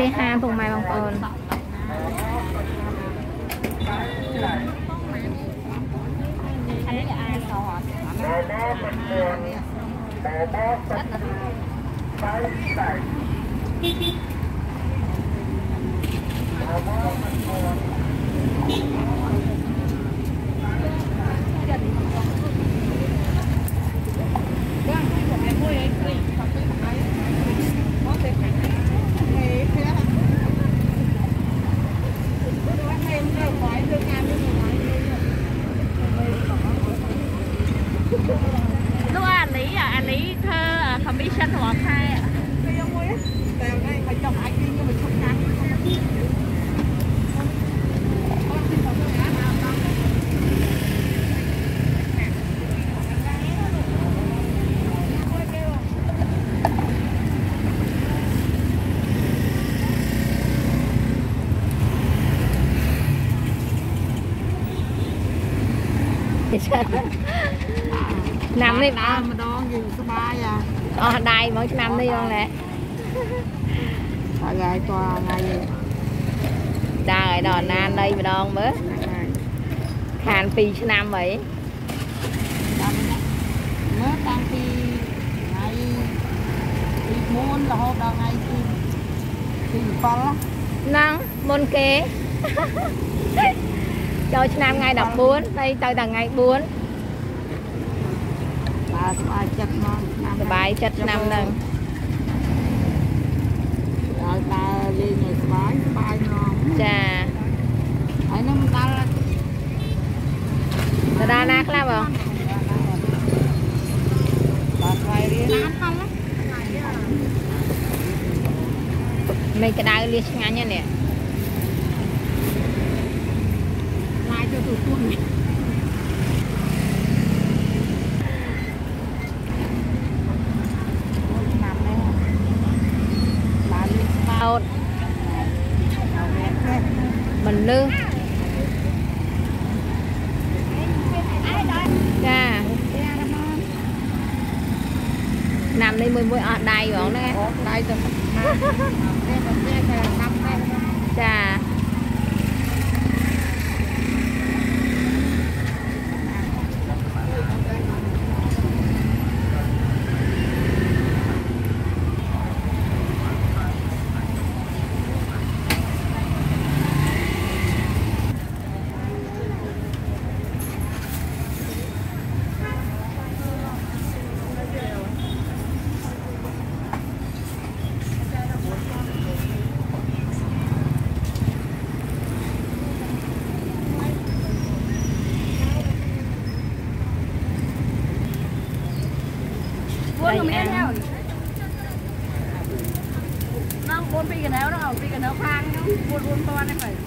ha cùng mày bằng ơn lúc anh lý thơ commission hoặc hai ạ nằm đi mà đón gì số 3 à đây mỗi năm đi con nè ngày qua ngày đây đòn nan đây mà đón mới hàn pi năm vậy mới tăng pi ngày môn là hôm đó ngày pi con lắm nắng môn kế cho năm ngày đọc 4 đây tới tầng ngày 4 bài chất năm lần chà đa nát lắm không mấy cái đai liệt ngay nha nè lại cho tụi con mình lương cha nằm đi mười ở đây bọn đấy đây cha nó buôn phi cái néo đó phi cái néo phang nó buôn to này phải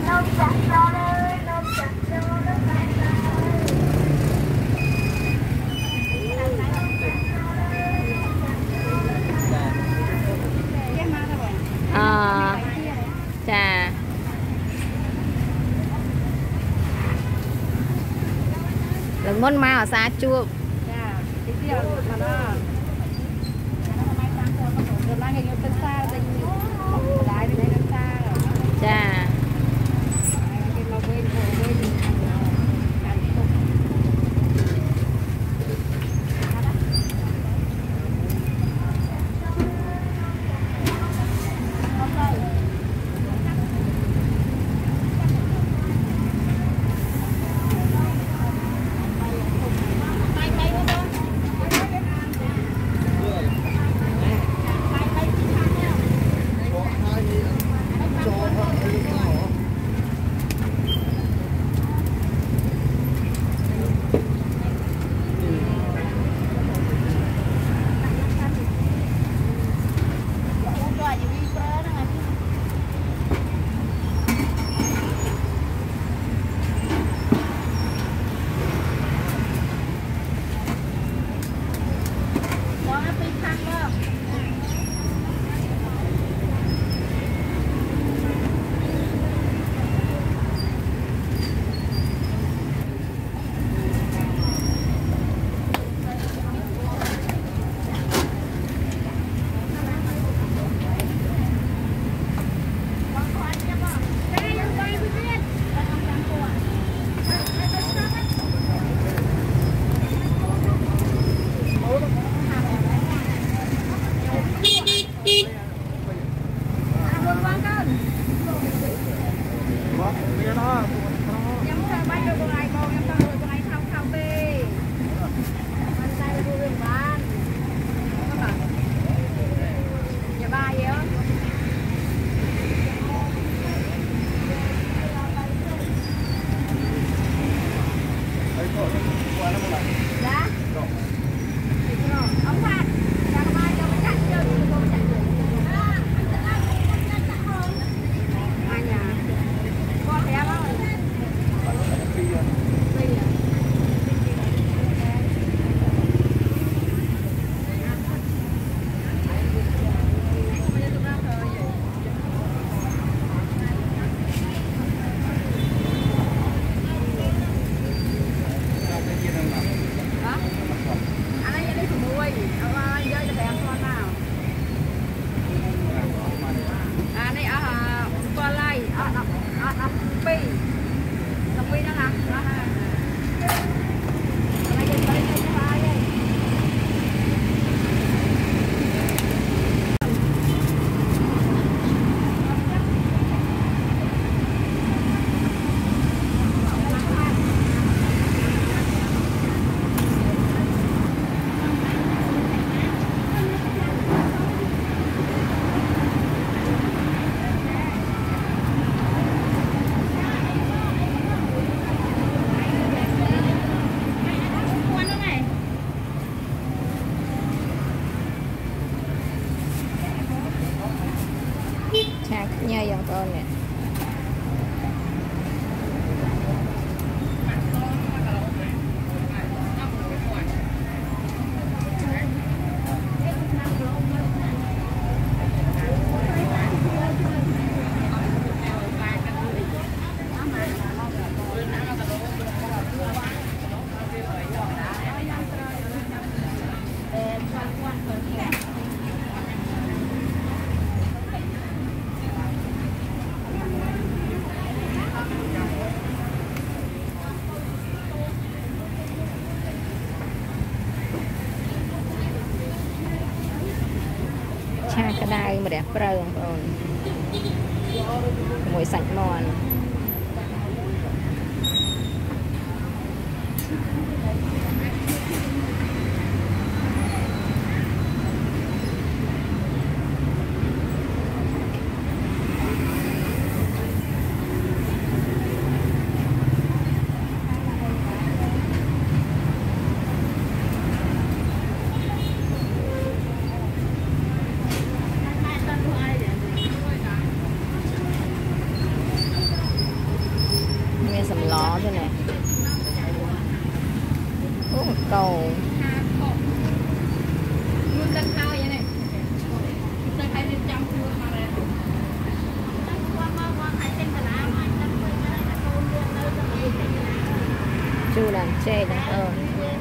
Chà. Đừng muốn mau ở xa chua. Chà. Nhai dòng con nè. Cái đai mà đẹp rơi không mùi sạch mòn. sầm ló thế này. Ô cầu. Chu làm chê đó.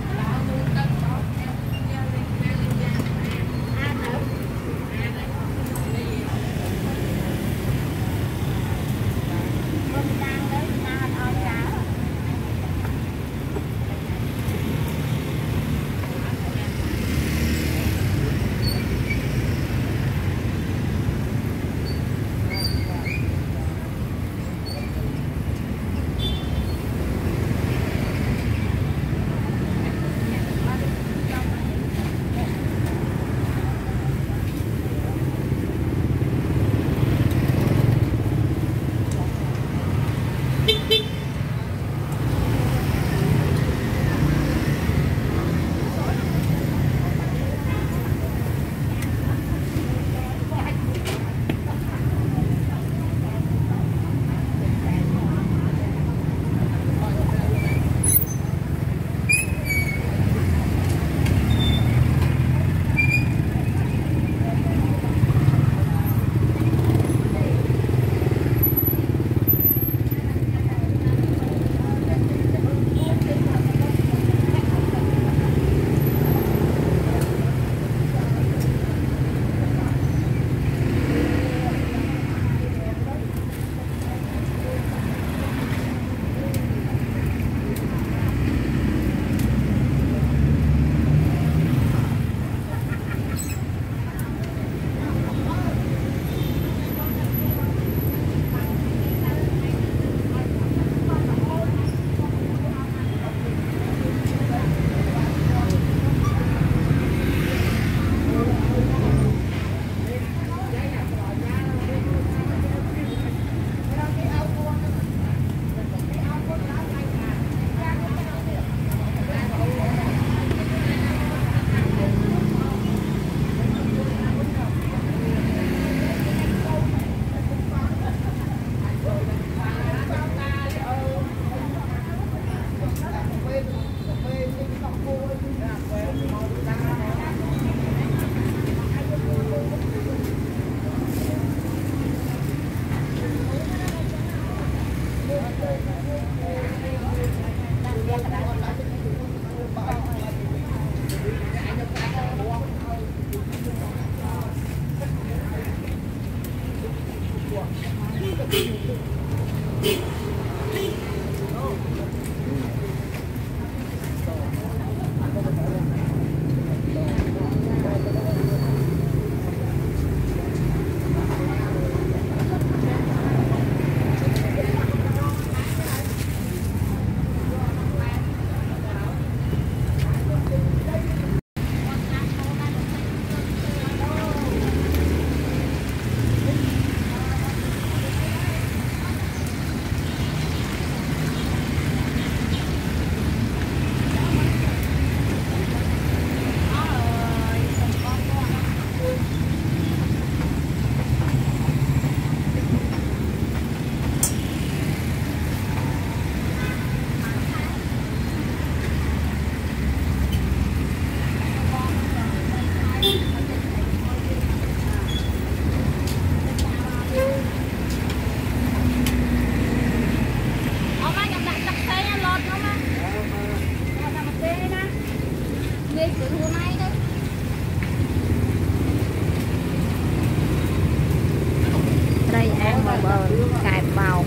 Đây ăn mà bờ cài bào.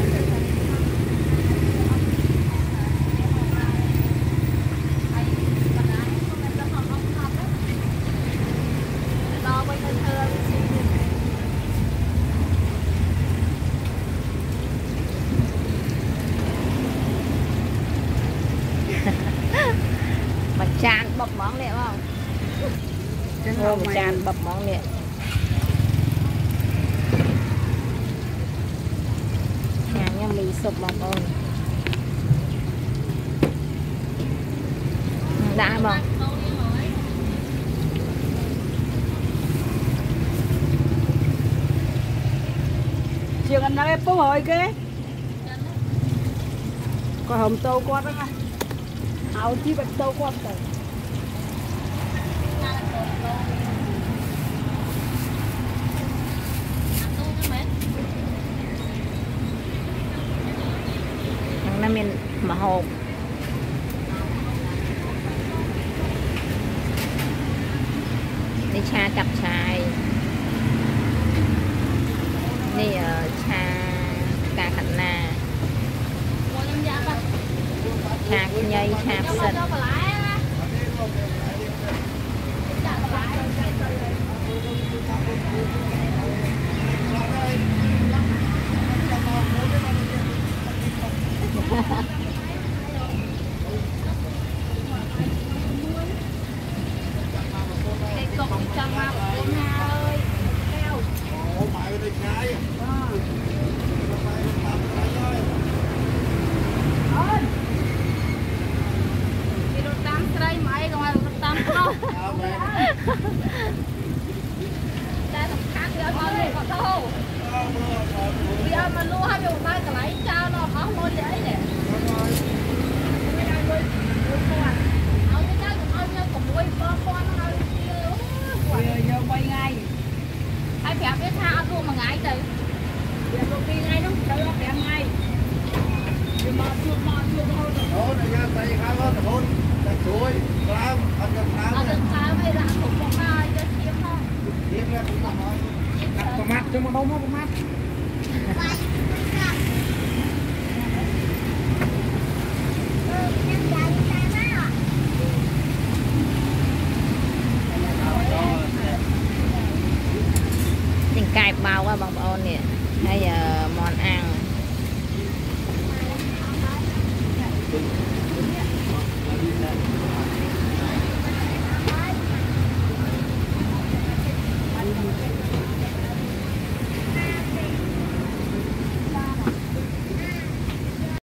Mà chan bập món nè không? Mà chan bập món nè. Nhà mì sụp bọc ơi. Đã bọc. Chiều ăn nắng em bốc hỏi cái. có hồng tô quát đó ngay áo chi bạch tô quát rồi thằng nam mình mà hộp đi cha cặp trai đi cha cà khánh nà cha nhây cha sật Tomat, cuma mau tomat.